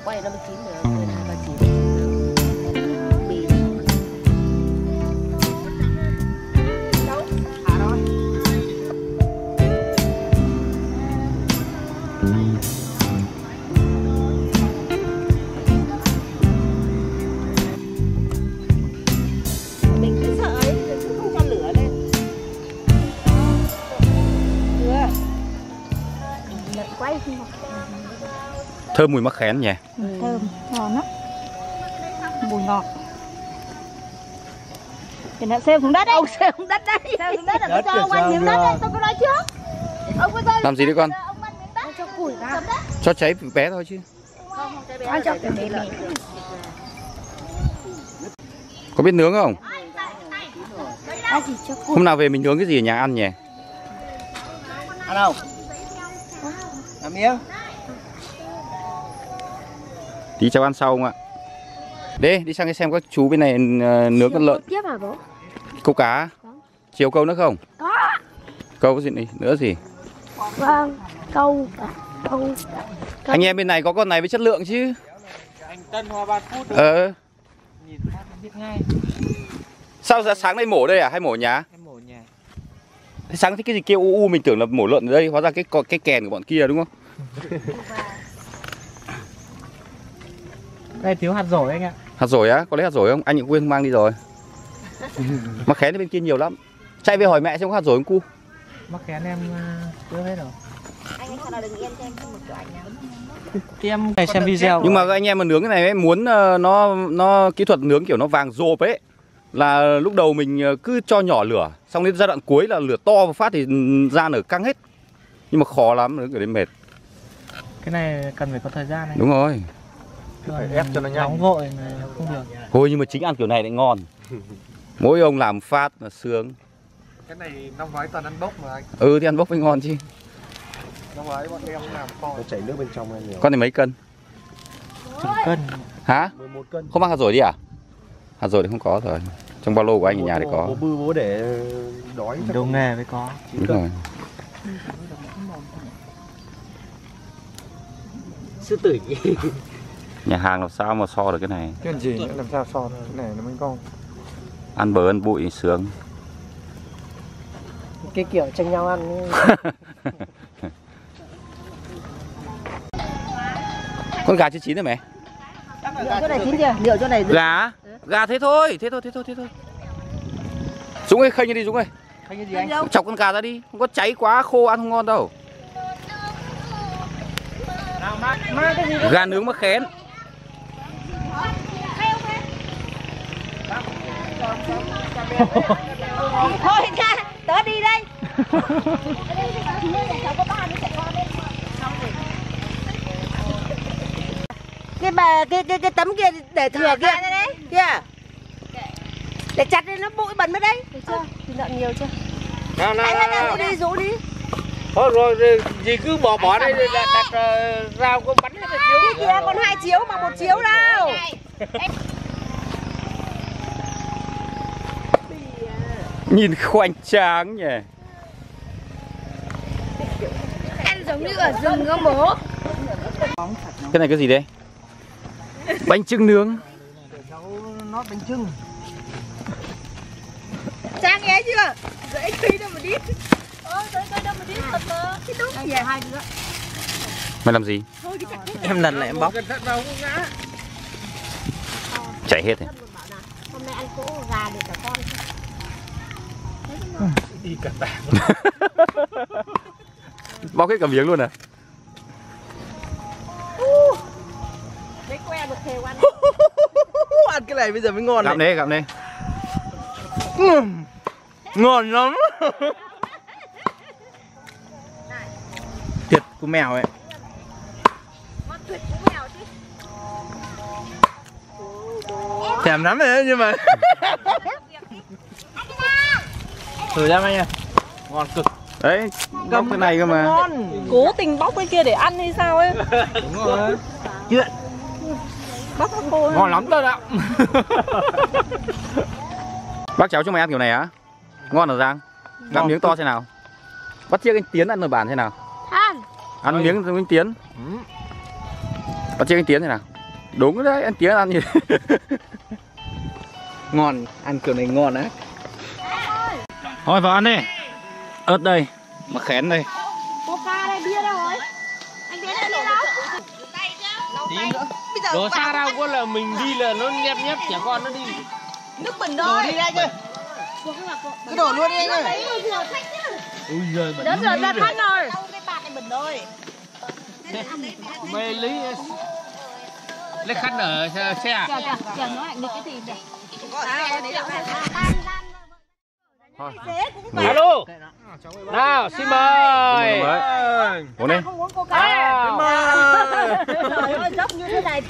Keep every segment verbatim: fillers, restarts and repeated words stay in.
quay nó mới chín được, nên là chín mì. Đâu? Thả rồi. Mình cứ sợ ấy, mình cứ không cho lửa lên. Chưa. Lợn quay không học. Thơm mùi mắc khén nhỉ? Ừ, thơm, ngon lắm. Mùi ngọt. Để nó xêu xuống đất đấy. Ông xêu xuống đất đấy. Xêu xuống đất là tôi cho ông ăn miếng đất đấy, tôi có nói trước. Ông có Làm gì đấy con? ông ăn miếng đất. Cho củi vào. Cho cháy bé thôi chứ. Ai cho cái bé mẹ. Có biết nướng không? Ai gì cho củi. Hôm nào về mình nướng cái gì ở nhà ăn nhỉ? Ăn không? Làm miếng. Tí cháu ăn sau không ạ? Đi, đi sang cái xem các chú bên này uh, nướng con lợn. Tiếp hả bố? Câu cá. Chiều câu nữa không? Có. Câu gì này nữa gì? Vâng, câu, câu. Anh em bên này có con này với chất lượng chứ. Anh Tân Hoa ba phút rồi. Ờ. Nhìn phát biết ngay. Sao ra sáng nay mổ đây à hay mổ nhà? Em mổ nhà. Thế sáng thấy cái gì kêu u u mình tưởng là mổ lợn ở đây, hóa ra cái cái kèn của bọn kia đúng không? Đây thiếu hạt dổi anh ạ. Hạt dổi á, có lấy hạt dổi không? Anh cũng quên mang đi rồi. Mắc khén bên kia nhiều lắm. Chạy về hỏi mẹ xem có hạt dổi không cu? Mắc khén em chưa hết rồi. Anh ấy sao nào đừng yên cho em không một của anh nào. Thì em phải xem video. Nhưng mà anh em mà nướng cái này ấy, muốn uh, nó nó kỹ thuật nướng kiểu nó vàng rộp ấy, là lúc đầu mình cứ cho nhỏ lửa, xong đến giai đoạn cuối là lửa to và phát thì da nở căng hết. Nhưng mà khó lắm, nướng kiểu đến mệt. Cái này cần phải có thời gian này. Đúng rồi. Phải ép cho nó nhanh. Nóng vội này không được. Thôi nhưng mà chính ăn kiểu này lại ngon. Mỗi ông làm phát là sướng. Cái này năm ngoái toàn ăn bốc mà anh. Ừ thì ăn bốc mới ngon chứ. Năm ngoái bọn em làm to. Nó chảy nước bên trong này nhiều. Con này mấy cân? Chục cân. Hả? mười một cân. Không mang hạt dổi đi à? Hạt dổi thì không có rồi. Trong ba lô của anh ở nhà thì có. Bố bư bố để đói. Đồ nghề mới có. Đúng rồi. Sư tử. Nhà hàng làm sao mà so được cái này? Cái gì nữa làm sao so được? Cái này nó mới ngon. Ăn bờ ăn bụi sướng. Cái kiểu tranh nhau ăn. Con gà chưa chín rồi mẹ? Liệu chỗ này chín chưa? Liệu chỗ này Gà? Gà thế thôi, thế thôi, thế thôi, thế thôi. Dũng ơi, khênh đi Dũng ơi. Khênh cái gì anh? Chọc con gà ra đi, không có cháy quá khô ăn không ngon đâu. Gà nướng mắc khén. Thôi ra, tớ đi đây. Cái bà cái cái cái tấm kia để thừa kia đấy. Kia. Để chặt lên nó bụi bẩn mất đấy. Được chưa? Thịt lợn nhiều chưa? Nào nào. Anh ơi, rũ đi, rũ đi. Thôi rồi, rồi gì cứ bỏ bỏ đây đặt, đặt uh, rau có bắn hết chiếu. Cái kia còn hai chiếu mà một chiếu đâu. Nhìn khoanh tráng nhỉ. Ăn giống như ở rừng không bố? Cái này cái gì đây? Bánh chưng nướng. Nó bánh chưng. Trang nghe chưa? Dễ khi đâu mà đi. Ơ, dễ khi đâu mà đi thật mà. Cái đúng gì hai đứa. Mày làm gì? Em lần lại em bóc. Chảy hết rồi. Hôm nay ăn cỗ gà để cả con. Đi cả tảng. Bóc hết cả miếng luôn à? Mấy que được thèo ăn. Ăn cái này bây giờ mới ngon này. Gặm đây, gặm đây. Ngon lắm. Tuyệt của mèo ấy. Ngon tuyệt của mèo chứ. Thèm lắm rồi đấy nhưng mà. Thử ra anh nha. Ngon cực. Đấy, bóc cái này cơ mà. Ngon. Cố tình bóc cái kia để ăn hay sao ấy? Đúng rồi. Chuyện. Bóc nó khô. Ngon lắm thật ạ. Bác cháu cho mày ăn kiểu này á? Ngon hả Giang? Gặm miếng to thế nào? Bắt chiếc anh Tiến ăn nồi bản thế nào? Than. Ăn miếng miếng Tiến. Bắt chiếc anh Tiến thế nào? Đúng đấy, ăn tía ăn như thế. Ngon, ăn kiểu này ngon á. Thôi vào ăn đi. Ớt đây, mắc khén đây. Coca đây, bia đâu rồi? Anh đến đây đâu? Tí nữa. Đồ xa ra quá là mình đi là nó nhép nhép trẻ con nó đi. Nước bẩn thôi. Đi ra chứ. Cứ đổ luôn đi anh ơi. Ui giời, bẩn. Đỡ rửa ra khăn rồi. Cái bạt này bẩn rồi. Mày lấy lấy khăn ở xe. Chờ chờ chờ nó lại được cái gì để. Thôi. Alo. Nào, xin mời. Uống đi. Không uống Coca. Xin mời. Trời ơi, dốc như thế này.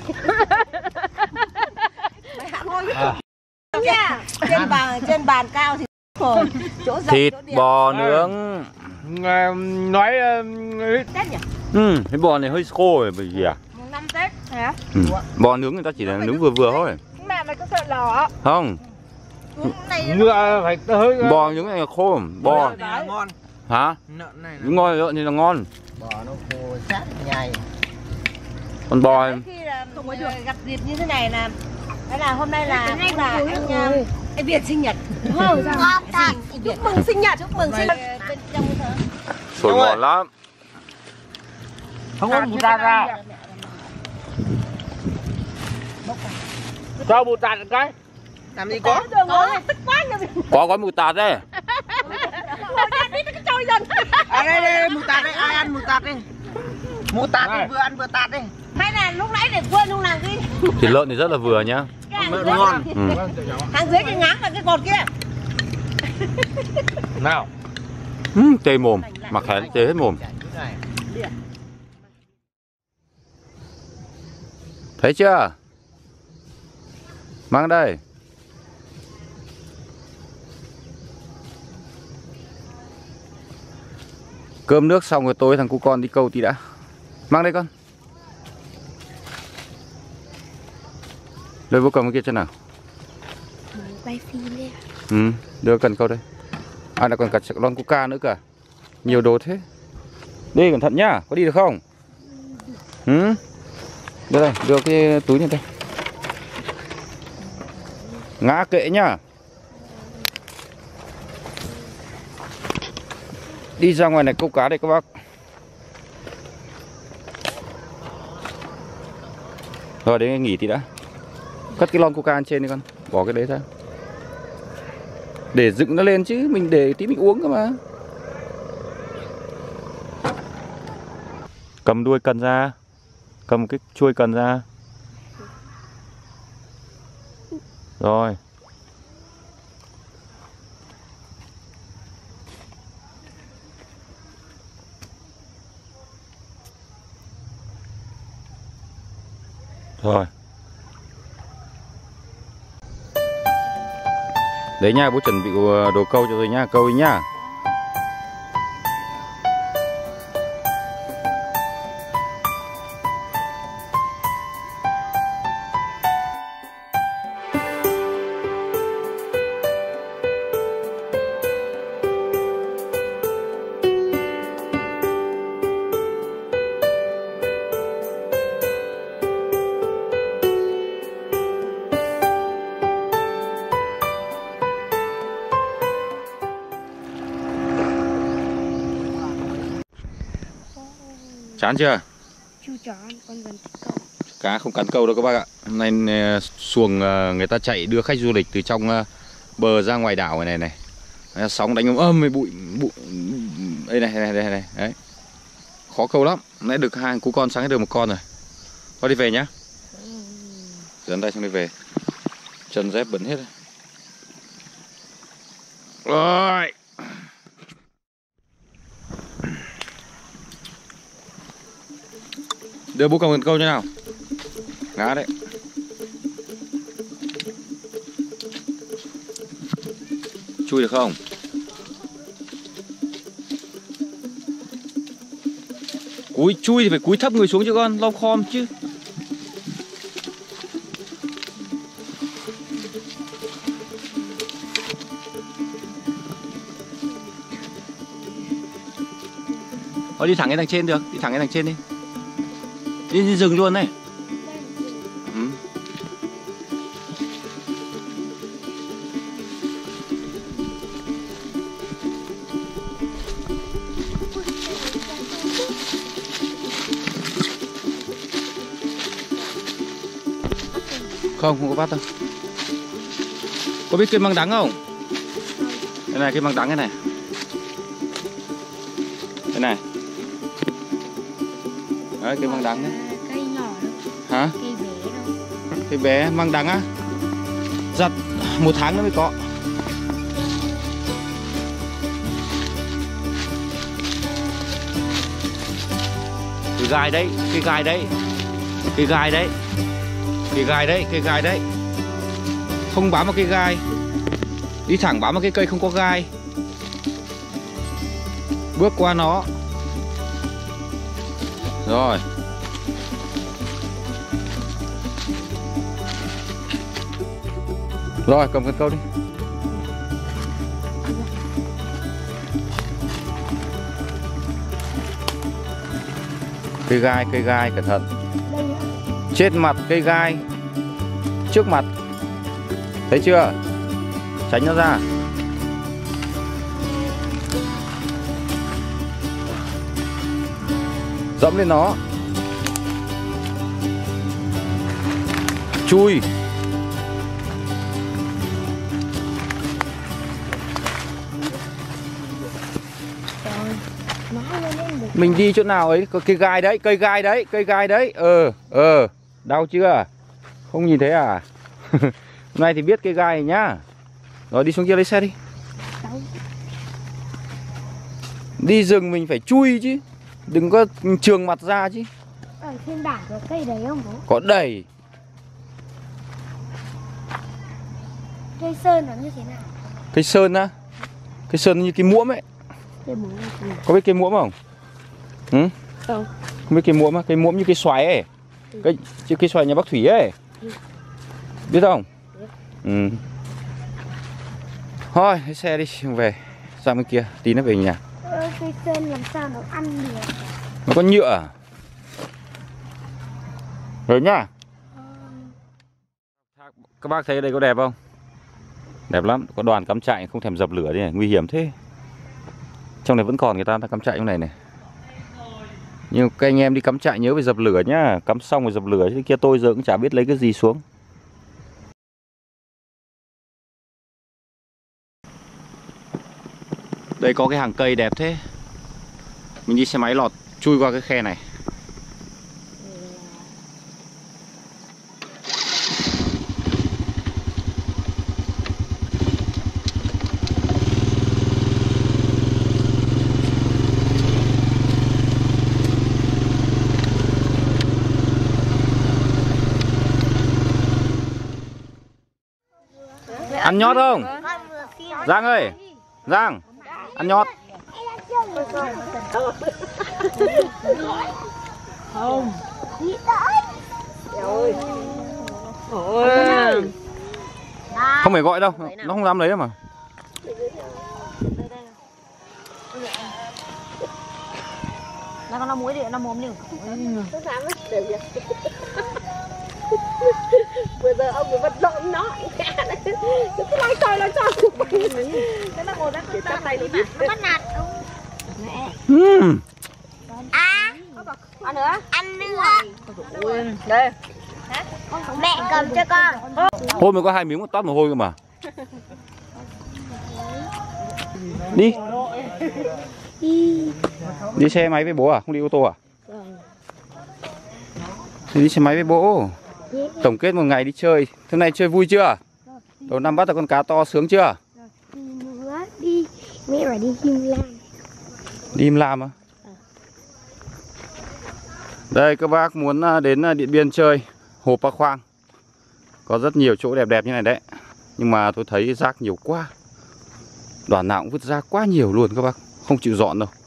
Mày hạ thôi. Nha. Trên bàn trên bàn cao thì rồi. Chỗ rộng Thịt chỗ đẹp. bò nướng. Nói Tết nhỉ? Ừ, cái bò này hơi khô rồi bởi vì à? Mùng năm Tết hả? Ừ. Bò nướng người ta chỉ là nướng vừa vừa thôi. Mẹ mày có sợ lò. Không, Này ngựa phải hơi bò nướng này là khô. Bò này là ngon. hả? Nợn này Đúng ngon, lợn thì là ngon. bò nó khô sát nhầy. Con bò khi là không có được gặp dịp như thế này là cái là hôm nay là cũng là anh uh, anh Việt sinh nhật. Không sao? Chúc mừng sinh nhật. Chúc mừng sinh nhật. Bên trong thế. sồi ngon lắm. không có bù tạt ra. Cho bù tạt cái. Làm gì có? Đường ngồi này tức quá nha. Có gói mù tạt đây. Ngồi trên đi cái trôi dần. À đây đây mù tạt đây, ai ăn mù tạt đi. Mù tạt đi, vừa ăn vừa tạt đi. Hay là lúc nãy để quên lúc nào cái Thịt lợn thì rất là vừa nhá. Lợn ngon. Ừ. hàng dưới cái ngáng là cái cột kia. Nào. Ừ, tê mồm, mặc khén tê hết mồm. Thấy chưa? Mang đây. Cơm nước xong rồi tối thằng cu con đi câu tí đã. Mang đây con. Lấy bố cầm cái kia chân nào. Quay phim đi. Ừ, đưa cần câu đây. À, là còn cả lon coca nữa cả. Nhiều đồ thế. Đi cẩn thận nhá, có đi được không? Ừ. Đưa đây, đưa cái túi lên đây. Ngã kệ nhá. Đi ra ngoài này câu cá đây các bác. Rồi đến nghỉ tí đã. Cất cái lon coca trên đi con. Bỏ cái đấy ra. Để dựng nó lên chứ, mình để tí mình uống cơ mà. Cầm đuôi cần ra. Cầm cái chuôi cần ra. Rồi. Rồi. Đấy nha, bố chuẩn bị đồ câu cho rồi nha, câu đi nha. Chán chưa? Chưa chán, con gần câu. Cá không cắn câu đâu các bác ạ. Hôm nay xuồng người ta chạy đưa khách du lịch từ trong bờ ra ngoài đảo này này. này. Sóng đánh ôm ôm với bụi bụi đây này này này này đấy. Khó câu lắm. Hôm nay được hai cú con, sáng được một con rồi. Thôi đi về nhá. Dẫn tay xong đi về. Chân dép bẩn hết rồi. Rồi. Đưa bố cầm cần câu như nào. Ngã đấy. Chui được không? Cúi chui thì phải cúi thấp người xuống chứ con, lom khom chứ. Thôi đi thẳng lên đằng trên được, đi thẳng lên đằng trên đi. Đi, đi rừng luôn này. Ừ. Không, không có bắt đâu. Có biết cây măng đắng không? Đây này, cây măng đắng cái này. Đây này. Đấy, cây măng đắng đấy. Cây nhỏ đâu. Hả? Cây bé đâu. Cây bé măng đắng á? Giặt một tháng nữa mới có. Cây gai đấy, cây gai đấy. Cây gai đấy. Cây gai đấy, cây gai đấy. Không bám vào cây gai. Đi thẳng bám vào cái cây không có gai. Bước qua nó. Rồi. Rồi, cầm cần câu đi. Cây gai, cây gai, cẩn thận. Trên mặt cây gai. Trước mặt. Thấy chưa? Tránh nó ra. Dẫm lên nó. Chui. Mình đi chỗ nào ấy, có cây gai đấy, cây gai đấy, cây gai đấy. Ờ, ờ, đau chưa? Không nhìn thấy à? Hôm nay thì biết cây gai này nhá. Rồi đi xuống kia lấy xe đi. Đi rừng mình phải chui chứ. Đừng có trường mặt ra chứ. Ở trên bảng có cây đấy không bố? Có đầy. Cây sơn nó như thế nào? Cây sơn á? Cây sơn như cái muỗm ấy. Cây muỗm là gì? Có biết cây muỗm không? Ừ? Không. Không biết cây muỗm á? Cây muỗm như cây xoài ấy. Ừ. Cây, chứ cây xoài nhà bác Thủy ấy. Ừ. Biết không? Biết. Ừ. Thôi, lấy xe đi, về. Sang bên kia, tí nó về nhà. Ờ, cây sơn làm sao nó ăn được? Nó có nhựa à? Rồi nhá. Các bác thấy đây có đẹp không? Đẹp lắm, có đoàn cắm trại không thèm dập lửa đi này, nguy hiểm thế. Trong này vẫn còn người ta đang cắm trại trong này này. Nhưng các anh em đi cắm trại nhớ phải dập lửa nhá. Cắm xong rồi dập lửa, chứ kia tôi giờ cũng chả biết lấy cái gì xuống. Đây có cái hàng cây đẹp thế. Mình đi xe máy lọt chui qua cái khe này. Ăn nhót không? Giang ơi, Giang, ăn nhót. Không. Không phải gọi đâu, nó không dám lấy đâu mà. Nó con nó muối đi, nó mồm đi. Vừa giờ ông mới vật lộn nó. Cứ lái coi nó cho. Nó đang ngồi đang bắt tay đi. Nó bắt nạt ông. Mẹ. Uhm. À. Ăn nữa. Ăn nữa. Đây. Mẹ cầm cho con. Hôm mới có hai miếng toát mồ hôi cơ mà. Đi. Đi xe máy với bố à? Không đi ô tô à? Thì đi xe máy với bố. Tổng kết một ngày đi chơi. Hôm nay chơi vui chưa? Đầu năm bắt được con cá to sướng chưa? Nữa đi, mẹ phải đi Him Lam. Đi Him Lam á? Đây các bác muốn đến Điện Biên chơi Hồ Pa Khoang. Có rất nhiều chỗ đẹp đẹp như này đấy. Nhưng mà tôi thấy rác nhiều quá. Đoàn nào cũng vứt rác quá nhiều luôn các bác. Không chịu dọn đâu.